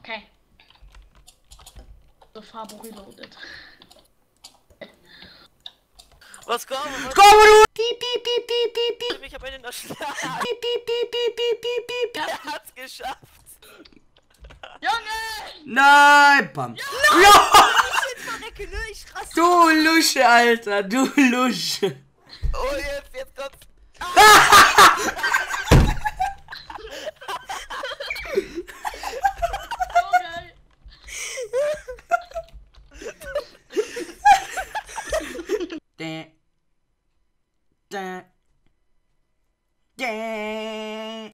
Okay. So Farbe reloaded. Was kommt? Komm, du! Piep, piep, piep, piep, piep, piep. Ich hab einen erschlagen. Piep, piep, piep, piep, piep, piep, piep. Er hat's geschafft. Junge! Nein! Bam! Ja! Ich verrecke, ne? Ich raste. Du Lusche, Alter! Du Lusche! Oh, jetzt kommt's.